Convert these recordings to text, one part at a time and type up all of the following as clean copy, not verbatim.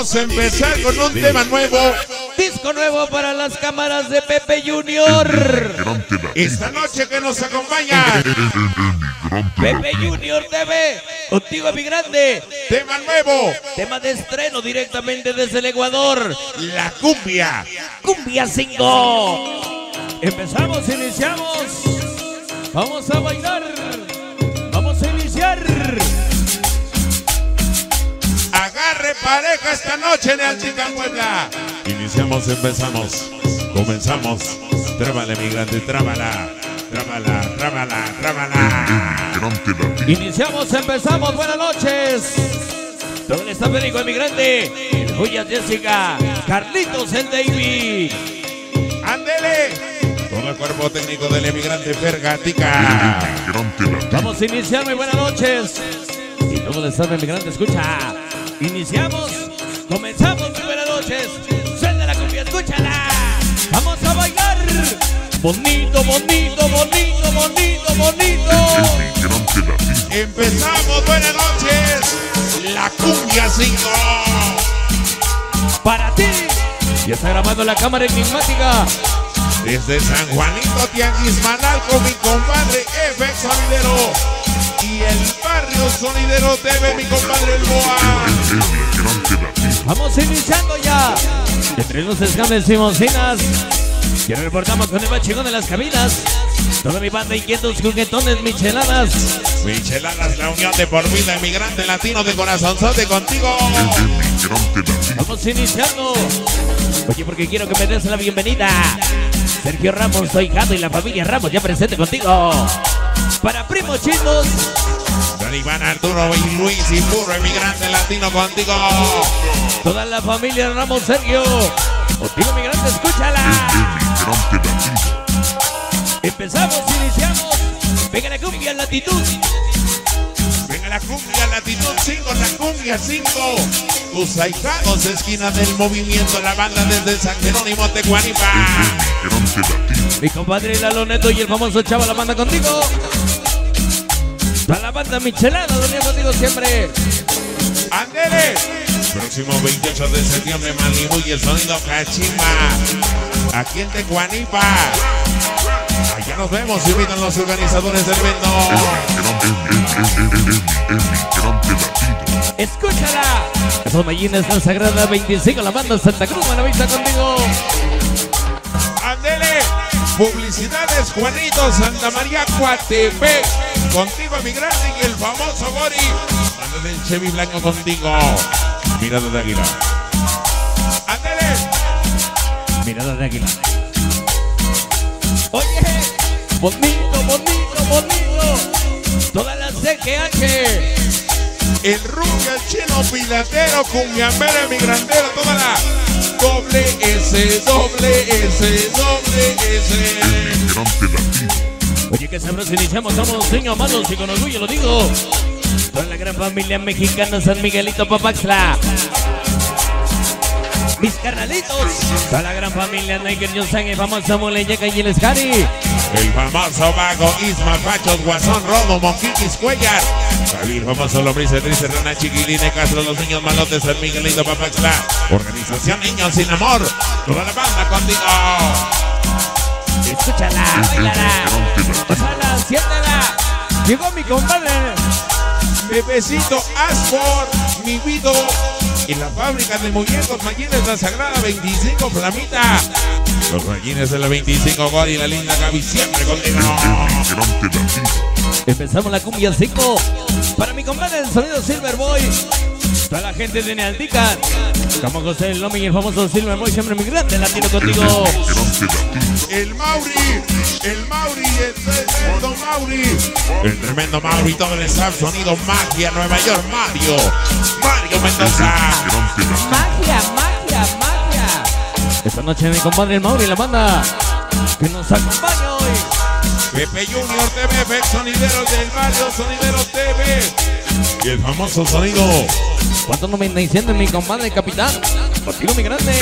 vamos a empezar con un tema nuevo. Disco nuevo para las cámaras de Pepe Junior. Esta noche que nos acompaña Pepe Junior TV, contigo mi grande. tema nuevo, Tema de estreno directamente desde el Ecuador. la cumbia. Cumbia 5. Empezamos, iniciamos. Vamos a bailar. Vamos a iniciar. Agarre pareja esta noche en Altica, Puebla. Iniciamos, empezamos, comenzamos. Trábala, mi grande, trábala. Trábala, trábala, trábala. Iniciamos, empezamos. Buenas noches. Todo el staff médico de mi grande. El Joyas Jessica. Carlitos el David. Ándele. Todo el cuerpo técnico del emigrante Fergatica. Vamos a iniciar, muy buenas noches. Y todo el staff de mi grande escucha. Iniciamos, comenzamos, muy buenas noches. Suena la cumbia, escúchala. Vamos a bailar. Bonito, bonito, bonito, bonito, bonito. Empezamos, buenas noches. La cumbia 5. Para ti. Ya está grabando la cámara enigmática. Desde San Juanito Tianguismanal con mi compadre FX Sonidero. Y el barrio Sonidero TV, mi compadre El Boa. Vamos iniciando ya. Entre los escames y mocinas. Y reportamos con el más chingón de las cabinas. Toda mi banda inquietos, juguetones, micheladas. Micheladas, la unión de por vida, emigrante latino de corazonzote contigo. Vamos iniciando. Oye, porque quiero que me des la bienvenida. Sergio Ramos, soy Gato y la familia Ramos ya presente contigo. Para primos chinos. Don Iván, Arturo y Luis y puro emigrante latino contigo. Toda la familia Ramos, Sergio. Contigo, migrante, escúchala. Empezamos, iniciamos. Venga la cumbia, latitud. Venga la cumbia, latitud 5, la cumbia 5. Tus ahijados, esquina del movimiento, la banda desde San Jerónimo, Tecuanipa. Mi compadre Lalo Neto y el famoso Chava la banda contigo. Toda la banda michelada, dormía contigo siempre. ¡Ándele! Próximo 28 de septiembre, Malibu y el sonido Cachima. Aquí en Tecuanipa. Allá nos vemos, invitan los organizadores del evento. Escúchala. Las Mayines, la Sagrada 25, la banda Santa Cruz, Buenavista contigo. ¡Ándele! Publicidades Juanito Santa María Coatepec. Contigo, emigrante y el famoso Gori. Anda del Chevy Blanco contigo. Mirada de águila. ¡Ándele! Mirada de águila. Oye, bonito, bonito, bonito. Toda la CGH. El rubio, el chino pilatero, cumbiambero, emigrantero, toda la doble S, doble S, doble S. Oye, que sabroso iniciamos, somos niños malos y con orgullo lo digo. Toda la gran familia mexicana, San Miguelito, Papaxla. Mis carnalitos. Toda la gran familia Niger, Johnson, el famoso Moleñeca y el Escari. El famoso Vago, Isma, Pachos, Guasón, Rodo, Monquiquis, Cuellar. El famoso Lombriz, Trice, Rana, Chiquiline, Castro, los niños malotes, San Miguelito, Papaxla. Organización Niños Sin Amor. Toda la banda contigo. Escúchala, bailala. Gózala, siéntela. Llegó mi compadre. Bebecito Asford, mi vida. En la fábrica de muñecos, Mayines, la Sagrada 25, Flamita. Los Mayines de la 25, Gori, la linda Gaby, siempre contigo. Empezamos la cumbia 5. Para mi compadre el sonido Silver Boy. Toda la gente de Nealtica. Como José el Lomi y el famoso Silver Boy, siempre mi grande latino contigo. El Mauri, el tremendo Mauri. El tremendo Mauri, todo el staff, sonido Magia, Nueva York, Mario Mendoza. Magia, magia, magia. Esta noche mi compadre el Mauri y la banda que nos acompaña hoy. Pepe Junior TV, FX Sonideros del barrio, Sonidero TV. Y el famoso sonido. 497 mi compadre capitán. Contigo mi grande.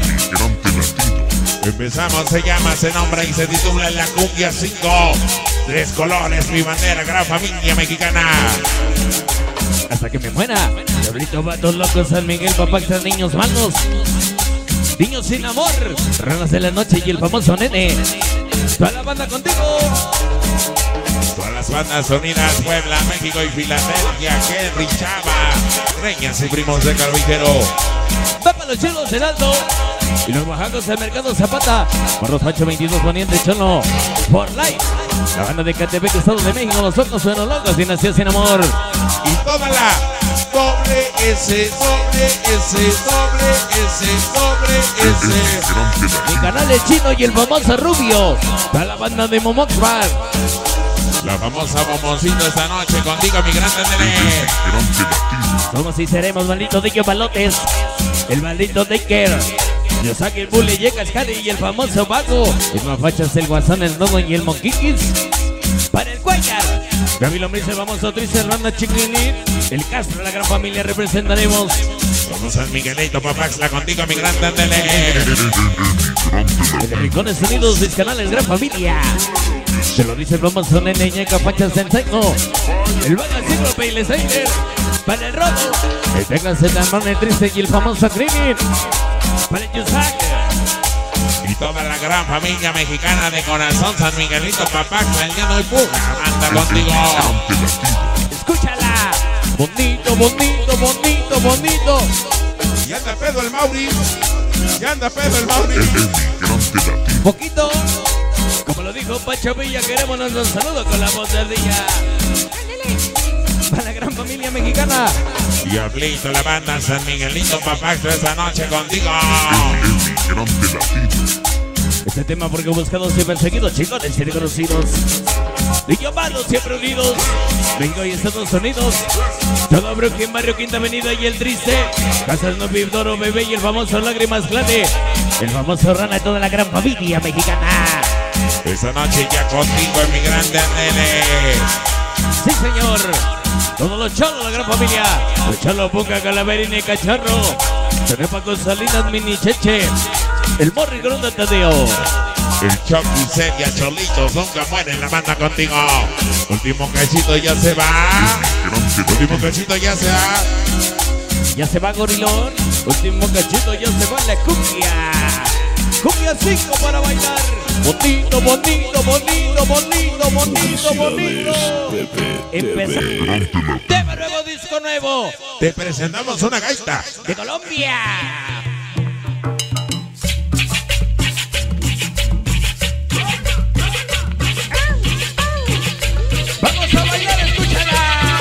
Empezamos, se llama, se nombra y se titula La Cumbia 5. 3 colores, mi bandera, gran familia mexicana. hasta que me muera. Diablito, vatos locos, San Miguel, papá, extra, niños malos. Niños sin amor, ranas de la noche y el famoso nene. Toda la banda contigo. Todas las bandas unidas, Puebla, México y Filadelfia, Henry Chava, Reñas y Primos de Carvijero. Va para los chelos Heraldo y los oaxacos del Mercado Zapata. Por los Pacho 22 Poniente Cholo. Por Life, la banda de Catepec, Estado de México, los ojos suenan locos, Dinastía Sin Amor. Y toda la doble S, doble S, doble S, doble S. Mi canal es Chino y el famoso Rubio. Para la banda de Momox Bar. La famosa Momoncito esta noche contigo, mi gran nene. Somos y seremos, maldito Dick Balotes. El maldito Decker. Yosaki, el Bully, Yeka, Scary y el famoso Vago. El Mafachas, el Guasón, el Nodo y el Monquiquis. Para el Cuellar. Gaby Lombriz, el famoso Triste, Randa Chiquilín. El Castro, la gran familia, representaremos. Somos San Miguelito, Papaxla, contigo, mi gran nene. El Rincones Unidos, mis canales, gran familia. Se lo dice el famoso Nene, Ñeca, Pachas, del Tecno. El Vaga Cíclope y el Snyder. Para el Rodo. El Teclas, el Amón, el Triste y el famoso Crimin. Para el Yusak. Y toda la gran familia mexicana de corazón, San Miguelito, Papaxla, el Llano y Puga, anda contigo. Escúchala. Bonito, bonito, bonito, bonito. Y anda pedo el Mauri. Y anda pedo el Mauri. Poquito. Como lo dijo Pacho Villa, queremos nuestro saludo con la voz de Ardilla. Para la gran familia mexicana. Diablito, la banda San Miguelito, Papaxla, esta noche contigo. Este tema porque buscados y perseguidos, chingones y reconocidos. Niños malos siempre unidos. México y Estados Unidos. Todo Brooklyn, Barrio Quinta Avenida y el Triste. Casas No Doro, Bebé y el famoso Lágrimas Clave. El famoso Rana y toda la gran familia mexicana. Esta noche ya contigo, mi grande nene. Sí, señor. Todos los cholos, la gran familia. Los cholos, Puca, Calaverina y Cacharro. Tenepa con Salinas, Mini Cheche. El Morri Gronda Tadeo. El Chucky, Celia, Cholitos, nunca mueren, la banda contigo. Último cachito ya se va. Último cachito ya se va. Ya se va Gorilón. Último cachito ya se va la cumbia. Cumbia 5 para bailar. Bonito, bonito, bonito, bonito, bonito, bonito. Empezamos. Tema nuevo, disco nuevo. Te presentamos una gaita De Colombia. Vamos a bailar, escúchala.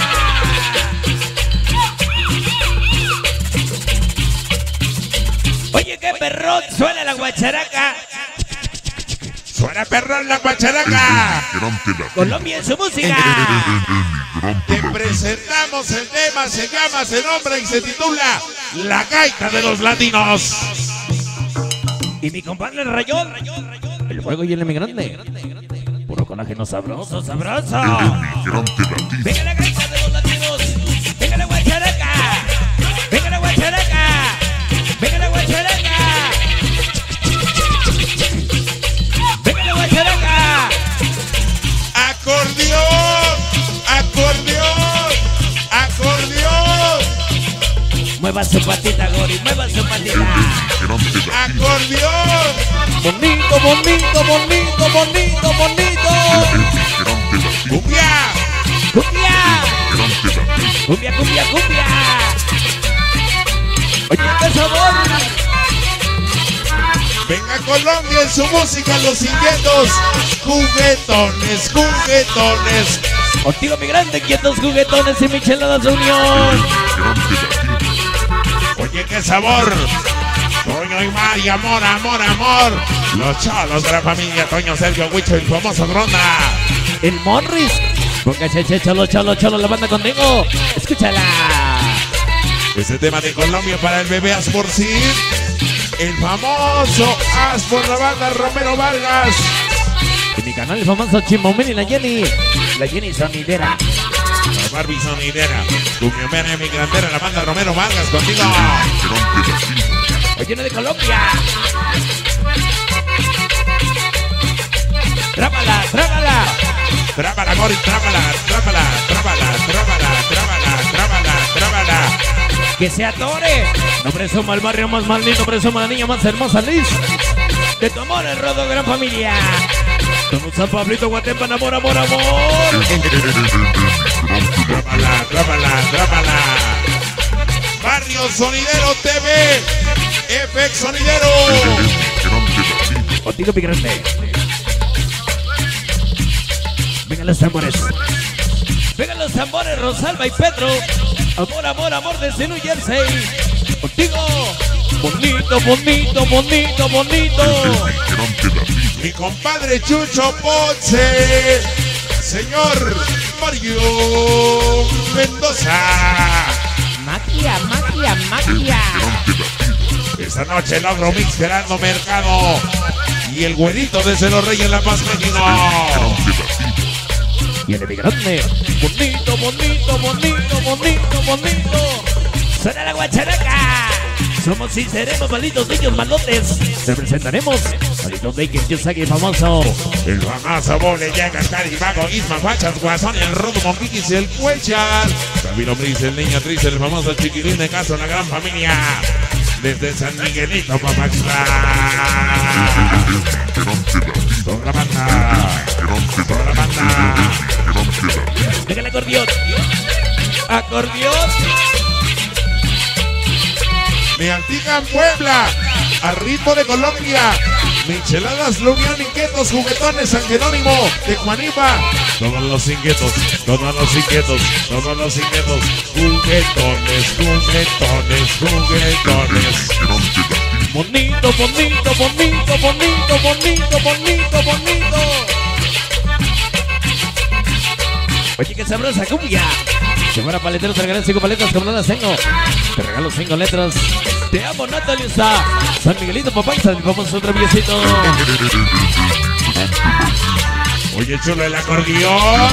Oye, qué perrón suena la guacharaca. Suena perrón la guacharaca. Colombia en su música. Te presentamos el tema, se llama, se nombra y se titula La Gaita de los Latinos. Y mi compadre el Rayón. El fuego y el emigrante. Puro colágeno sabroso, sabroso. Venga la gaita de los latinos. Venga la guacharaca. Venga la guacharaca. Venga la guacharaca. Venga la guacharaca. Acordeón, acordeón, acordeón. Mueva su patita, Gori, mueva su patita. Acordeón. Bonito, bonito, bonito, bonito, bonito. Cumbia. Cumbia. Cumbia, cumbia, cumbia. Oye, qué sabor. Venga Colombia en su música, los inquietos. Juguetones, juguetones. Contigo mi grande, quietos juguetones y micheladas de unión. Oye, qué sabor. Toño y Mari, amor, amor, amor. Los cholos de la familia, Toño, Sergio, Huicho, el famoso Gronda. El Morris. Boca cheche, cholo, cholo, cholo, la banda contigo. Escúchala. Ese tema de Colombia para el bebé Asporcir. El famoso Aspor, la banda Romero Vargas. En mi canal el famoso Chimomén y la Jenny sonidera. La Barbie sonidera. Cumbia Mera, mi grandera, la banda Romero Vargas contigo. Oye, de Colombia. Trápala, trápala. Trápala, Gori, trápala, trápala, trápala, trápala, trápala, trápala. que se atore. No presumo el barrio más lindo, presumo la niña más hermosa, Liz. De tu amor, el rodo, gran familia. Don San Pablito, Guatemala, amor, amor, amor. Trápala, trápala, trápala. Barrio Sonidero TV. FX Sonidero. Contigo, mi grande. Vengan los tambores. Vengan los tambores, Rosalba y Pedro. Amor, amor, amor desde New Jersey. Contigo. Bonito, bonito, bonito, bonito. Mi compadre Chucho Ponce. Señor Mario Mendoza. Magia, magia, magia. Esta noche logro mix Gerardo Mercado. Y el güerito desde Los Reyes La Paz, México. Y el emigrante. Bonito, bonito, bonito, bonito, bonito. Suena la guacharaca. Somos y seremos malditos niños malotes. Representaremos malditos de que yo saque famoso. El famoso Bole, Yagas, Caribago, Isma, Fachas, Guasón, el Rodo, Monquiquis, el Cuellar. Camilo Brice, el niño triste, el famoso Chiquilín de Castro, la gran familia. Desde San Miguelito, Papaxla. Toda la banda. Toda la banda. Venga el acordeón. Acordeón. Me Antigua Puebla, a ritmo de Colombia. Micheladas, La Unión, Inquietos, Juguetones, San Jerónimo, de Juanipa. Todos los inquietos, todos los inquietos, todos los inquietos. Juguetones, juguetones, juguetones. Bonito, bonito, bonito, bonito, bonito, bonito, bonito. Oye, qué sabrosa cumbia. Si fuera paletero te regalé 5 paletas como no las tengo. Te regalo 5 letras. Te amo, Natalia. San Miguelito, papá, mi famoso traviesito. Oye, chulo, el acordeón.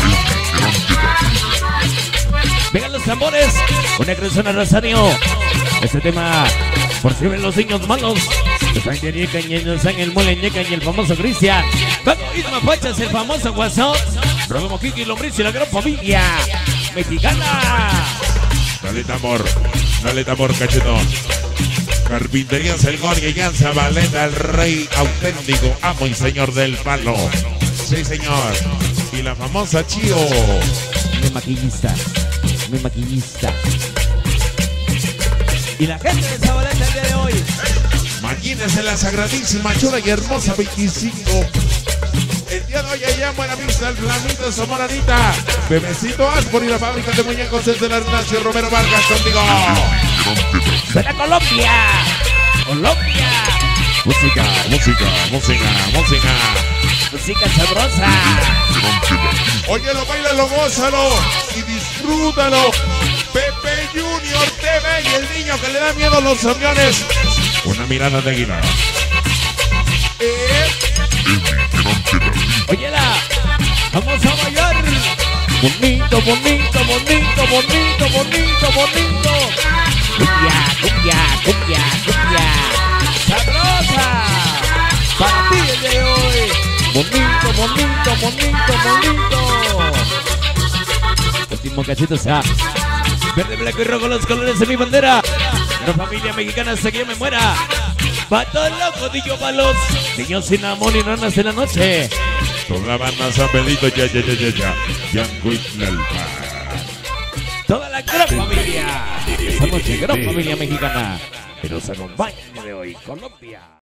Vengan los tambores. Una canción a Rosario. Este tema, por si ven los niños malos. Están Ñeca, Ñeña, el Mole, Ñeca y el famoso Cristian. Paco Isma Pachas, el famoso Guasón. Rodo Moquiqui, Lombriz y la gran familia mexicana. Dale tambor, cachetón. Carpinterías El Gorge, Llanza, Valeta, el rey auténtico, amo y señor del palo. Sí, señor. Y la famosa Chío. Mi maquillista. Mi maquillista. Y la gente de Zabaleta el día de hoy. Imagínense la sagradísima, chula y hermosa 25. El día de hoy allá en Buenavista, el Flamito Zamoranita. Bebecito Aspor y la fábrica de muñecos desde la Ignacio Romero Vargas, contigo. ¡Suena Colombia! ¡Colombia! Música, música, música, música. Música sabrosa. Óyelo, bailalo, gózalo y disfrútalo. Pepe Junior TV y el niño que le da miedo a los aviones. Una mirada de águila. Óyela, vamos a bailar. Bonito, bonito, bonito, bonito, bonito, bonito. Cumbia, cumbia, cumbia, cumbia. Sabrosa. Para ti el de hoy. Bonito, bonito, bonito, bonito. Último cachito sea. Verde, blanco y rojo, los colores de mi bandera. La familia mexicana hasta que yo me muera. Pato loco, digo palos. Niños sin amor y nanas en la noche. Toda la banda San Pedrito, ya. Toda la gran familia. Esta noche, gran familia mexicana. Que nos acompaña el día de hoy, Colombia.